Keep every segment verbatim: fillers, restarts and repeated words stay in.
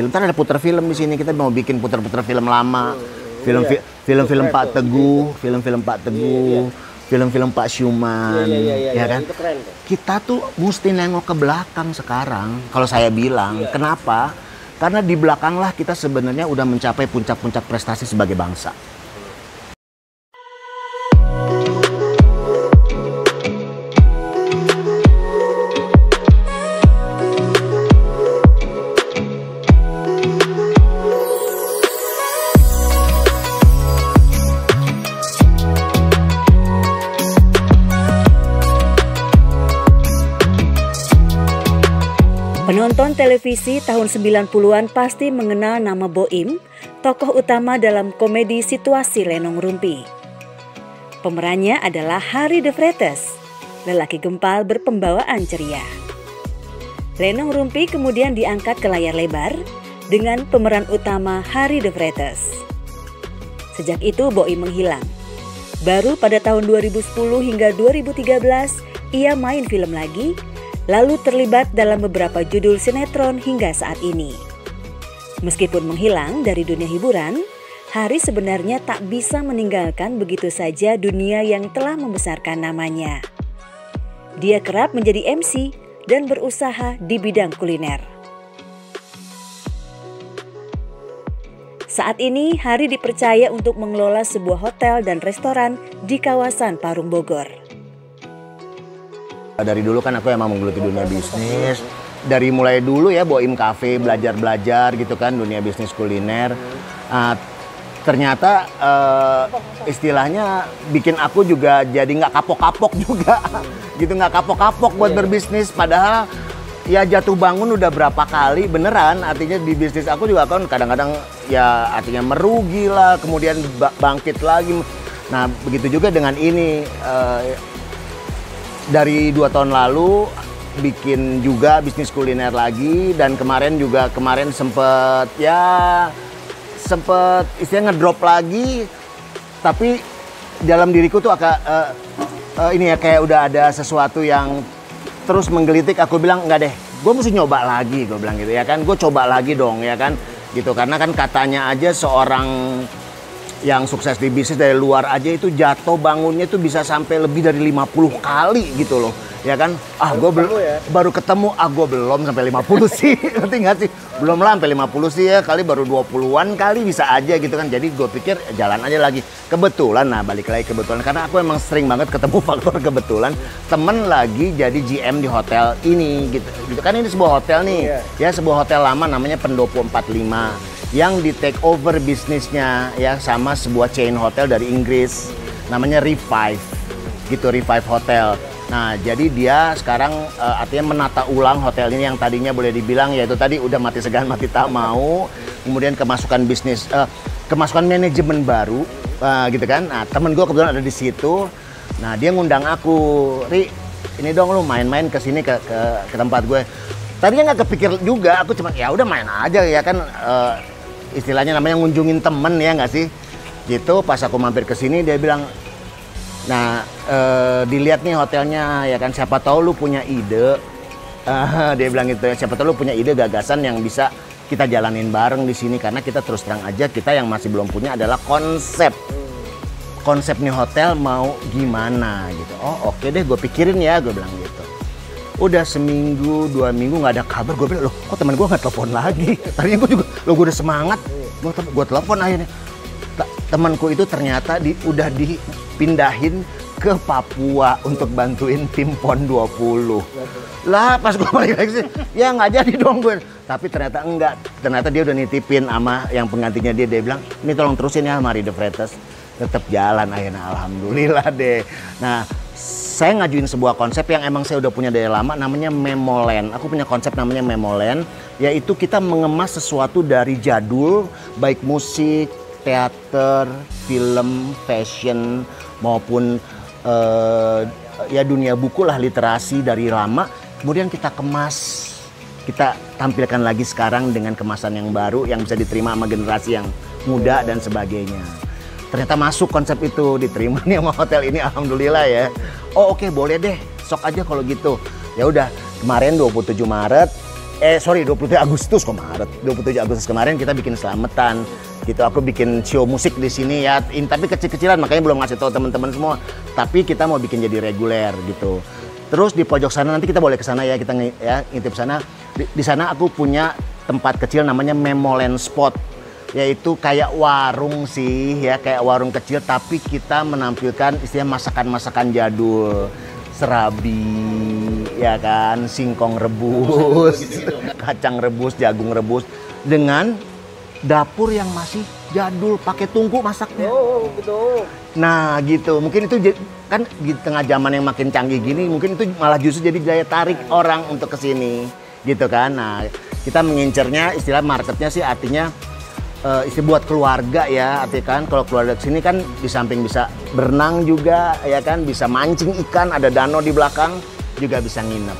Ntar ada puter film di sini, kita mau bikin puter-puter film lama, film iya. film-film Itu Pak keren, Teguh, film-film Pak Teguh, Iya, iya. film-film Pak Syuman, Iya, iya, iya, ya iya. kan? Itu keren tuh. Kita tuh mesti nengok ke belakang sekarang. Kalau saya bilang, Iya. kenapa? Karena di belakang lah kita sebenarnya udah mencapai puncak-puncak prestasi sebagai bangsa. Penonton televisi tahun sembilan puluhan pasti mengenal nama Boim, tokoh utama dalam komedi situasi Lenong Rumpi. Pemerannya adalah Harry de Vries, lelaki gempal berpembawaan ceria. Lenong Rumpi kemudian diangkat ke layar lebar dengan pemeran utama Harry de Vries. Sejak itu Boim menghilang. Baru pada tahun dua ribu sepuluh hingga dua ribu tiga belas ia main film lagi, lalu terlibat dalam beberapa judul sinetron hingga saat ini. Meskipun menghilang dari dunia hiburan, Harry sebenarnya tak bisa meninggalkan begitu saja dunia yang telah membesarkan namanya. Dia kerap menjadi M C dan berusaha di bidang kuliner. Saat ini, Harry dipercaya untuk mengelola sebuah hotel dan restoran di kawasan Parung Bogor. Dari dulu kan aku emang menggeluti dunia bisnis. Dari mulai dulu ya Boim Cafe, belajar-belajar gitu kan dunia bisnis kuliner. Uh, ternyata uh, istilahnya bikin aku juga jadi nggak kapok-kapok juga. Gitu, nggak kapok-kapok buat berbisnis. Padahal ya jatuh bangun udah berapa kali beneran. Artinya di bisnis aku juga kan kadang-kadang ya artinya merugi lah. Kemudian bangkit lagi. Nah begitu juga dengan ini. Uh, Dari dua tahun lalu bikin juga bisnis kuliner lagi, dan kemarin juga kemarin sempet ya sempet istilahnya ngedrop lagi, tapi dalam diriku tuh agak uh, uh, ini ya kayak udah ada sesuatu yang terus menggelitik. Aku bilang enggak deh, gue mesti nyoba lagi, gue bilang gitu ya kan, gue coba lagi dong ya kan gitu, karena kan katanya aja seorang yang sukses di bisnis dari luar aja itu jatuh bangunnya tuh bisa sampai lebih dari lima puluh kali gitu loh. Ya kan? Ah, gue belum ya? baru ketemu, ah gue belum sampai lima puluh sih. Ngerti nggak sih? Belum lah sampai lima puluh sih ya, kali baru dua puluhan kali bisa aja gitu kan. Jadi gue pikir jalan aja lagi. Kebetulan, nah balik lagi kebetulan. Karena aku emang sering banget ketemu faktor kebetulan. Temen lagi jadi G M di hotel ini gitu. Gitu kan, ini sebuah hotel nih. Ya sebuah hotel lama namanya Pendopo empat puluh lima. Yang di take over bisnisnya ya sama sebuah chain hotel dari Inggris namanya Revive gitu, Revive Hotel. Nah jadi dia sekarang uh, artinya menata ulang hotel ini yang tadinya boleh dibilang ya itu tadi udah mati segan mati tak mau, kemudian kemasukan bisnis uh, kemasukan manajemen baru uh, gitu kan. Nah temen gue kebetulan ada di situ. Nah dia ngundang aku, Ri ini dong lu main-main ke sini ke, ke ke tempat gue. Tadinya nggak kepikir juga, aku cuma ya udah main aja ya kan. Uh, istilahnya namanya ngunjungin temen ya nggak sih gitu. Pas aku mampir ke sini dia bilang, nah ee, dilihat nih hotelnya ya kan, siapa tahu lu punya ide. Uh, dia bilang gitu, siapa tahu lu punya ide gagasan yang bisa kita jalanin bareng di sini, karena kita terus terang aja kita yang masih belum punya adalah konsep konsep nih hotel mau gimana gitu. Oh oke deh, gue pikirin ya, gue bilang gitu. Udah seminggu, dua minggu nggak ada kabar. Gue bilang, loh kok teman gue nggak telepon lagi? Tadinya gue juga, loh gue udah semangat. Gue gue telepon akhirnya. Temanku itu ternyata di, udah dipindahin ke Papua untuk bantuin tim PON dua puluh. Lah pas gue balik lagi sih, ya nggak jadi dong gue. Tapi ternyata enggak. Ternyata dia udah nitipin sama yang penggantinya dia. Dia bilang, ini tolong terusin ya Harry de Vries. Tetap jalan akhirnya, alhamdulillah deh. Nah, saya ngajuin sebuah konsep yang emang saya udah punya dari lama, namanya Memoland. Aku punya konsep namanya Memoland, yaitu kita mengemas sesuatu dari jadul, baik musik, teater, film, fashion, maupun uh, ya dunia buku lah, literasi dari lama. Kemudian kita kemas, kita tampilkan lagi sekarang dengan kemasan yang baru yang bisa diterima sama generasi yang muda dan sebagainya. Ternyata masuk konsep itu, diterima nih sama hotel ini, alhamdulillah ya. Oh oke okay, boleh deh, sok aja kalau gitu. Ya udah, kemarin dua puluh tujuh Maret eh sorry dua puluh tujuh Agustus kok Maret. dua puluh tujuh Agustus kemarin kita bikin selamatan. Gitu aku bikin show musik di sini ya. In, tapi kecil-kecilan makanya belum ngasih tahu teman-teman semua. Tapi kita mau bikin jadi reguler gitu. Terus di pojok sana nanti kita boleh ke sana ya, kita ya ngintip sana. Di, di sana aku punya tempat kecil namanya Memoland Spot. Yaitu kayak warung sih ya, kayak warung kecil tapi kita menampilkan istilah masakan-masakan jadul. Serabi, ya kan, singkong rebus, kacang rebus, jagung rebus, dengan dapur yang masih jadul, pakai tungku masaknya. Oh, betul. Nah gitu, mungkin itu kan di tengah zaman yang makin canggih gini, mungkin itu malah justru jadi daya tarik orang untuk kesini, gitu kan. Nah kita mengincernya, istilah marketnya sih artinya Uh, isi buat keluarga ya, artinya kan kalau keluarga kesini kan di samping bisa berenang juga ya kan, bisa mancing ikan, ada danau di belakang, juga bisa nginep.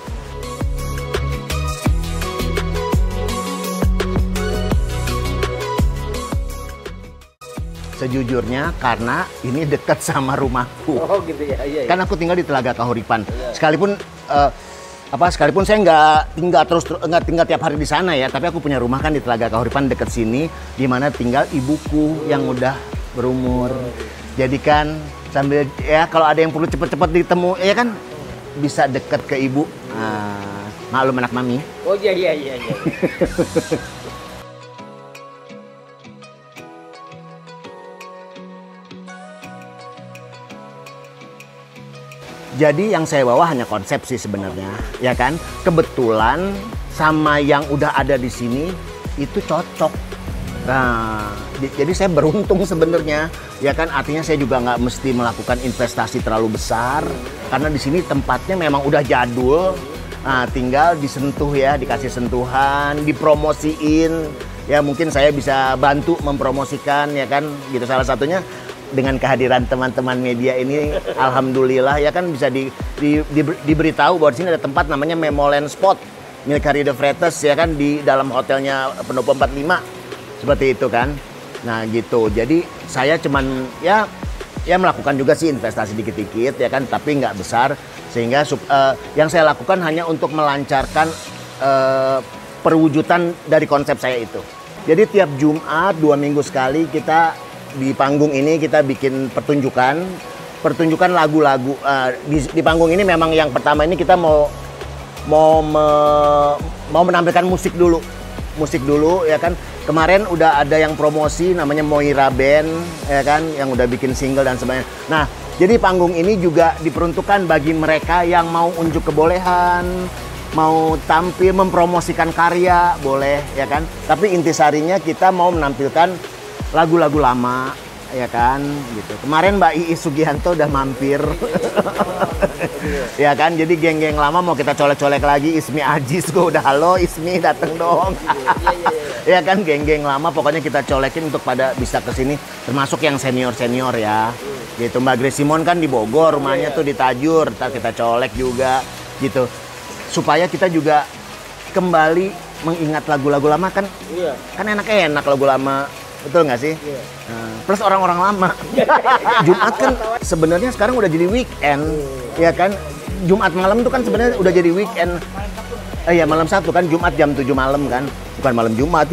Sejujurnya karena ini dekat sama rumahku. Oh gitu ya, iya, iya. Kan aku tinggal di Telaga Kahuripan, sekalipun uh, apa sekalipun saya nggak tinggal terus nggak tinggal tiap hari di sana ya, tapi aku punya rumah kan di Telaga Kahuripan dekat sini, di mana tinggal ibuku yang udah berumur. Jadi kan sambil ya kalau ada yang perlu cepet-cepet ditemu ya kan bisa deket ke ibu. Nah, maklum anak mami. Oh iya iya iya. iya. Jadi yang saya bawa hanya konsep sih sebenarnya, ya kan? Kebetulan sama yang udah ada di sini itu cocok. Nah, jadi saya beruntung sebenarnya, ya kan? Artinya saya juga nggak mesti melakukan investasi terlalu besar, karena di sini tempatnya memang udah jadul. Nah, tinggal disentuh ya, dikasih sentuhan, dipromosiin. Ya mungkin saya bisa bantu mempromosikan, ya kan? Gitu salah satunya. Dengan kehadiran teman-teman media ini, alhamdulillah ya kan bisa di, di, di, diberitahu bahwa di sini ada tempat namanya Memoland Spot milik Harry de Vretes ya kan, di dalam hotelnya Pendopo empat puluh lima seperti itu kan. Nah gitu, jadi saya cuman ya ya melakukan juga sih investasi dikit-dikit ya kan, tapi nggak besar sehingga uh, yang saya lakukan hanya untuk melancarkan uh, perwujudan dari konsep saya itu. Jadi tiap Jumat dua minggu sekali kita di panggung ini kita bikin pertunjukan, pertunjukan lagu-lagu. Uh, di, di panggung ini memang yang pertama ini kita mau mau me, mau menampilkan musik dulu, musik dulu ya kan. Kemarin udah ada yang promosi namanya Moira Band ya kan, yang udah bikin single dan sebagainya. Nah, jadi panggung ini juga diperuntukkan bagi mereka yang mau unjuk kebolehan, mau tampil mempromosikan karya boleh ya kan. Tapi intisarinya kita mau menampilkan lagu-lagu lama ya kan gitu. Kemarin Mbak Iis Sugianto udah mampir. Ya kan, jadi geng-geng lama mau kita colek-colek lagi. Ismi Ajis gue udah, halo Ismi dateng dong. Ya kan, geng-geng lama pokoknya kita colekin untuk pada bisa kesini, termasuk yang senior-senior ya. Gitu, Mbak Grace Simon kan di Bogor, rumahnya tuh di Tajur, ntar kita colek juga gitu. Supaya kita juga kembali mengingat lagu-lagu lama kan. Kan enak-enak lagu lama. Betul nggak sih? Yeah. Nah, plus orang-orang lama. Jumat kan sebenarnya sekarang udah jadi weekend, ya kan? Jumat malam tuh kan sebenarnya udah jadi weekend. Eh ya malam Sabtu kan, Jumat jam tujuh malam kan, bukan malam Jumat.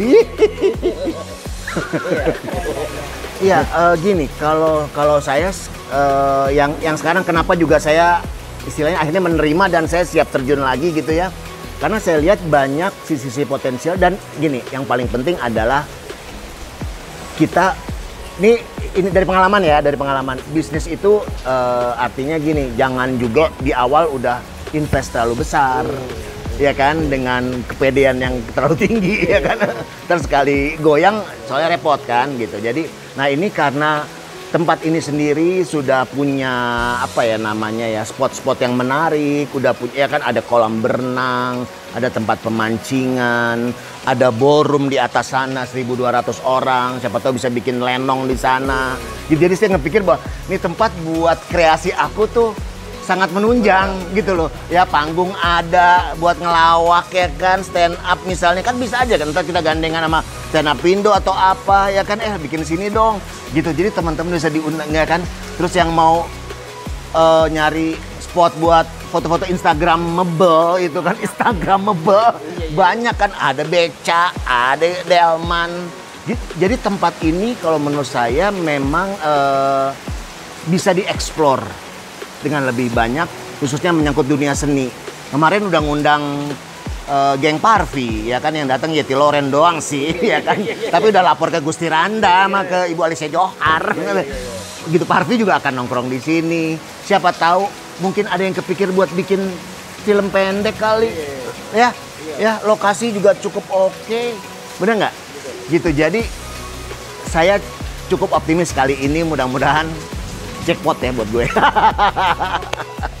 Iya, uh, gini, kalau kalau saya uh, yang yang sekarang kenapa juga saya istilahnya akhirnya menerima dan saya siap terjun lagi gitu ya. Karena saya lihat banyak sisi-sisi potensial dan gini, yang paling penting adalah kita ini ini dari pengalaman ya, dari pengalaman bisnis itu uh, artinya gini, jangan juga di awal udah invest terlalu besar, hmm. ya kan, dengan kepedean yang terlalu tinggi ya kan, terus sekali goyang soalnya repot kan gitu. Jadi, nah ini karena tempat ini sendiri sudah punya apa ya namanya ya, spot-spot yang menarik, udah punya ya kan, ada kolam berenang, ada tempat pemancingan, ada ballroom di atas sana seribu dua ratus orang, siapa tahu bisa bikin lenong di sana. Jadi saya ngepikir bahwa ini tempat buat kreasi aku tuh sangat menunjang gitu loh. Ya panggung ada buat ngelawak ya kan, stand up misalnya kan bisa aja kan, ntar kita gandengan sama stand up Indo atau apa ya kan, eh bikin sini dong gitu. Jadi teman-teman bisa diundang ya kan. Terus yang mau uh, nyari spot buat foto-foto Instagramable itu kan, Instagramable. Banyak kan, ada beca, ada delman. Jadi tempat ini kalau menurut saya memang uh, bisa dieksplor dengan lebih banyak, khususnya menyangkut dunia seni. Kemarin udah ngundang uh, geng Parvi, ya kan, yang datang Yeti Loren doang sih, ya kan. Tapi udah lapor ke Gusti Randa sama ke Ibu Alicia Johar. Begitu Parvi juga akan nongkrong di sini. Siapa tahu mungkin ada yang kepikir buat bikin film pendek kali, ya, ya lokasi juga cukup oke, bener nggak? Gitu, jadi saya cukup optimis kali ini, mudah-mudahan jackpot ya buat gue.